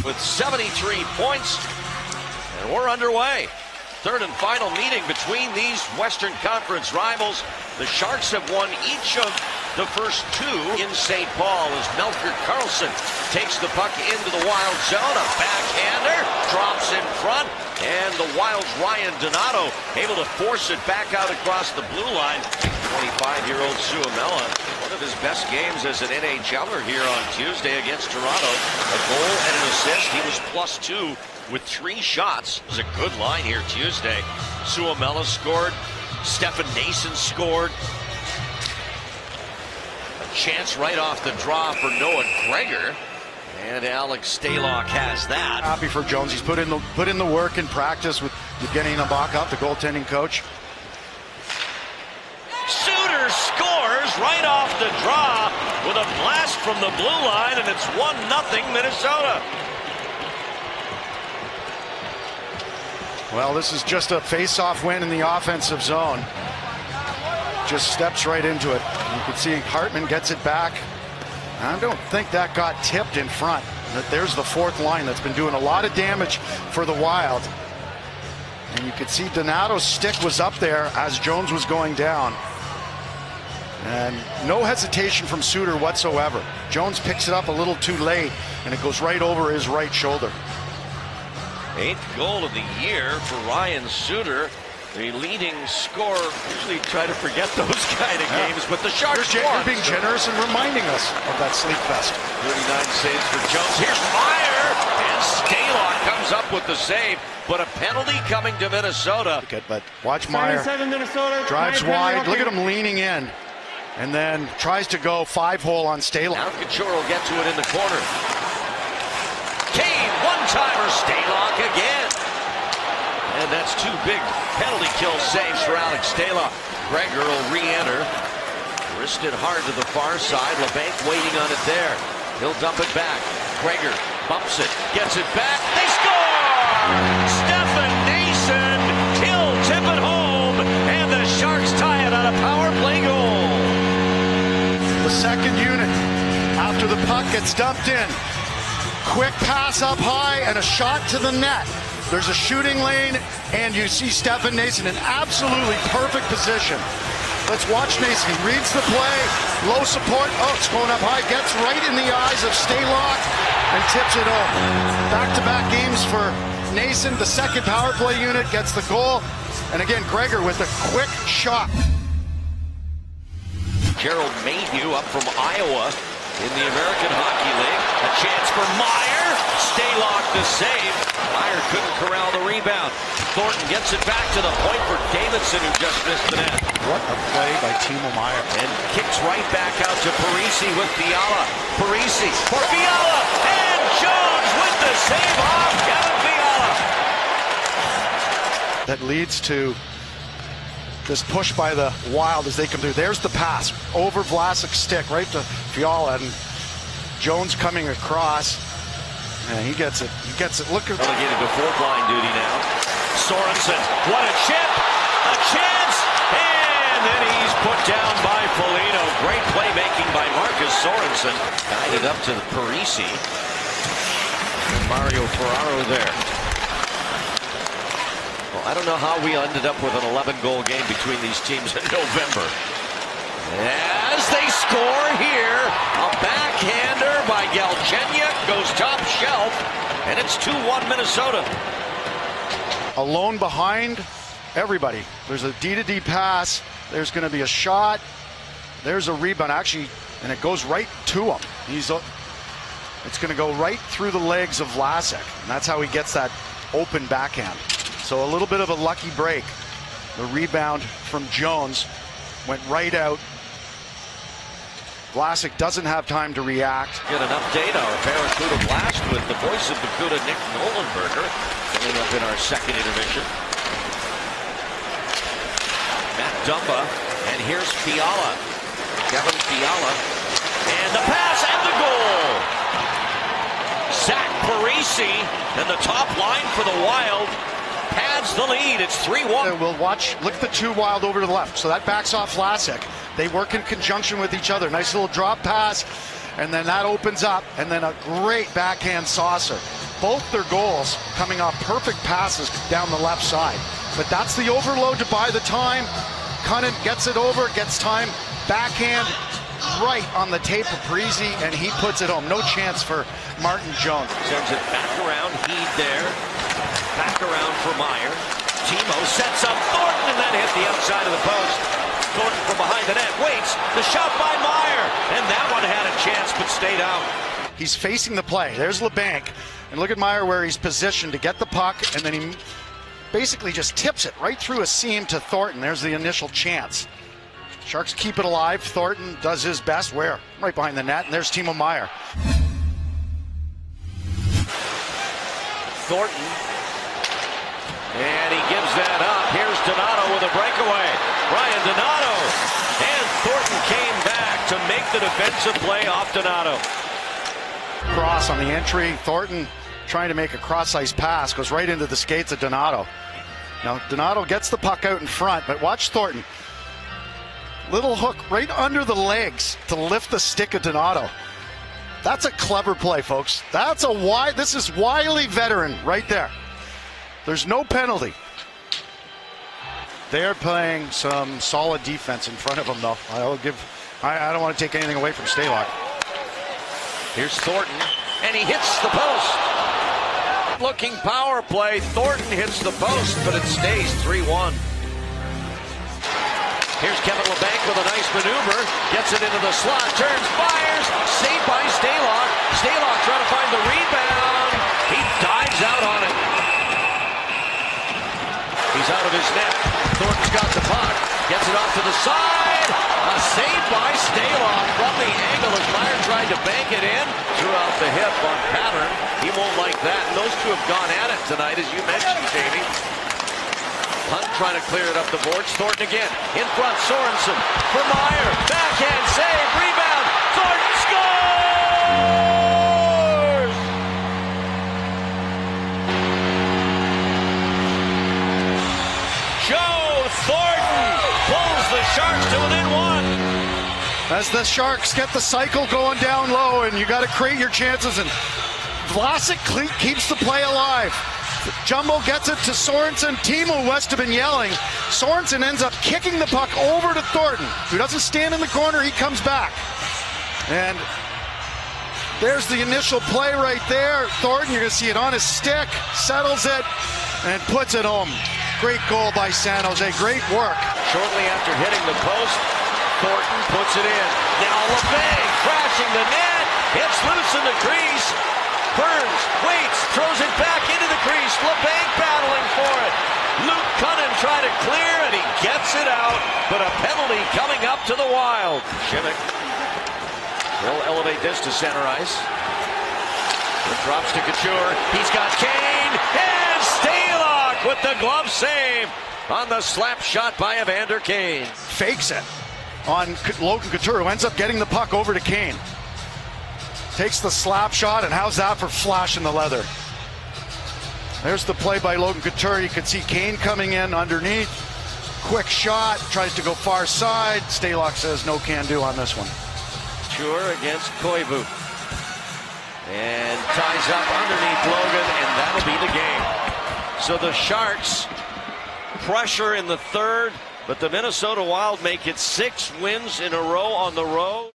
with 73 points, and we're underway. Third and final meeting between these Western Conference rivals. The Sharks have won each of the first two in St. Paul as Melker Karlsson takes the puck into the Wild zone. A backhander drops in front, and the Wild's Ryan Donato able to force it back out across the blue line. 25-year-old Suomela, one of his best games as an NHLer here on Tuesday against Toronto. A goal and an assist. He was +2 with 3 shots. It was a good line here Tuesday. Suomela scored. Stefan Noesen scored. A chance right off the draw for Noah Gregor. And Alex Stalock has that. Happy for Jones. He's put in the work in practice with Evgeny Nabokov, the goaltending coach. Suter scores right off the draw with a blast from the blue line, and it's 1-0 Minnesota. Well, this is just a face-off win in the offensive zone. Just steps right into it. You can see Hartman gets it back. I don't think that got tipped in front. There's the fourth line that's been doing a lot of damage for the Wild. And you could see Donato's stick was up there as Jones was going down. And no hesitation from Suter whatsoever. Jones picks it up a little too late, and it goes right over his right shoulder. 8th goal of the year for Ryan Suter, the leading scorer. Usually try to forget those kind of games, but the Sharks are being generous and reminding us of that sleep fest. 39 saves for Jones. Here's Meyer, and Stalock comes up with the save, but a penalty coming to Minnesota. But watch Meyer. Minnesota, drives wide. Look at him leaning in, and then tries to go 5-hole on Stalock. Now Couture will get to it in the corner. Kane, one-timer, Stalock again. And that's 2 big penalty kill saves for Alex Stalock. Gregor will re-enter. Wristed hard to the far side. LeBanc waiting on it there. He'll dump it back. Gregor bumps it, gets it back. They score! Stefan Noesen, he'll tip it home, and the Sharks tie it on a power play goal. The second unit, after the puck gets dumped in. Quick pass up high and a shot to the net. There's a shooting lane, and you see Stefan Noesen in absolutely perfect position. Let's watch Noesen. He reads the play, low support. Oh, it's going up high. Gets right in the eyes of Stalock and tips it over. Back-to-back games for Noesen. The second power play unit gets the goal. And again, Gregor with a quick shot. Gerald Mayhew up from Iowa in the American Hockey League. A chance for Meyer. Stalock the save. Meyer couldn't corral the rebound. Thornton gets it back to the point for Davidson, who just missed the net. What a play by Timo Meyer. And kicks right back out to Parise with Fiala. Parise for Fiala. And Jones with the save off Kevin Fiala. That leads to this push by the Wild as they come through. There's the pass over Vlasic's stick right to Fiala, and Jones coming across, and he gets it. He gets it. Look at relegated to fourth line duty now. Sorensen, what a chip, a chance, and then he's put down by Foligno. Great playmaking by Marcus Sorensen. Guided up to the Parise. And Mario Ferraro there. Well, I don't know how we ended up with an 11-goal game between these teams in November. As they score here, a backhander by Galchenyuk goes top shelf, and it's 2-1 Minnesota. Alone behind everybody. There's a D-to-D pass. There's going to be a shot. There's a rebound, actually, and it goes right to him. It's going to go right through the legs of Vlasic, and that's how he gets that open backhand. So a little bit of a lucky break. The rebound from Jones went right out. Vlasic doesn't have time to react. Get an update, our Barracuda Blast with the voice of Barracuda, Nick Nolenberger, coming up in our second intermission. Matt Dumba, and here's Fiala. Kevin Fiala, and the pass and the goal. Zach Parise, and the top line for the Wild pads the lead. It's 3-1. We'll watch. Look at the 2 Wild over to the left. So that backs off Vlasic. They work in conjunction with each other. Nice little drop pass, and then that opens up, and then a great backhand saucer. both their goals coming off perfect passes down the left side. But that's the overload to buy the time. Cunnin gets it over, gets time, backhand right on the tape of Parise, and he puts it home. No chance for Martin Jones. Sends it back around, Heed there. Back around for Meyer. Timo sets up Thornton, and that hit the outside of the post. Thornton from behind the net, waits, the shot by Meyer, and that one had a chance but stayed out. He's facing the play. There's LeBanc, and look at Meyer where he's positioned to get the puck, and then he basically just tips it right through a seam to Thornton. There's the initial chance. Sharks keep it alive. Thornton does his best. Where? Right behind the net, and there's Timo Meyer. Thornton, and he gives that up. Here's Donato with a breakaway. Ryan Donato, and Thornton came back to make the defensive play off Donato. Cross on the entry. Thornton trying to make a cross-ice pass, goes right into the skates of Donato. Now Donato gets the puck out in front, but watch Thornton. Little hook right under the legs to lift the stick of Donato. That's a clever play, folks. That's a this is wily veteran right there. There's no penalty. They're playing some solid defense in front of them, though. I don't want to take anything away from Stalock. Here's Thornton, and he hits the post. Looking power play. Thornton hits the post, but it stays 3-1. Here's Kevin LeBanc with a nice maneuver. Gets it into the slot, turns, fires. Saved by Stalock. Stalock trying to find the rebound. He dives out on it. He's out of his net. Thornton's got the puck. Gets it off to the side. A save by Stalock from the angle as Meyer tried to bank it in. Threw out the hip on Pattern. He won't like that. And those two have gone at it tonight, as you mentioned, Jamie. Hunt trying to clear it up the boards. Thornton again. In front, Sorensen for Meyer. Backhand save. Rebound. Thornton scores! Joe Thornton pulls the Sharks to within one. As the Sharks get the cycle going down low, and you got to create your chances, and Vlasic keeps the play alive. Jumbo gets it to Sorensen. Timo West have been yelling. Sorensen ends up kicking the puck over to Thornton, who doesn't stand in the corner. He comes back. And there's the initial play right there. Thornton, you're going to see it on his stick, settles it, and puts it home. Great goal by San Jose. Great work. Shortly after hitting the post, Thornton puts it in. Now LeBanc crashing the net. Hits loose in the crease. Burns, waits, throws it back into the crease. LeBanc battling for it. Luke Cunnin trying to clear, and he gets it out. But a penalty coming up to the Wild. Shimmick will elevate this to center ice. It drops to Couture. He's got Kane, and Stalock with the glove save on the slap shot by Evander Kane. Fakes it on Logan Couture, who ends up getting the puck over to Kane. Takes the slap shot, and how's that for flashing the leather? There's the play by Logan Couture. You can see Kane coming in underneath. Quick shot, tries to go far side. Stalock says no can do on this one. Couture against Koivu. And ties up underneath Logan, and that'll be the game. So the Sharks pressure in the third, but the Minnesota Wild make it 6 wins in a row on the road.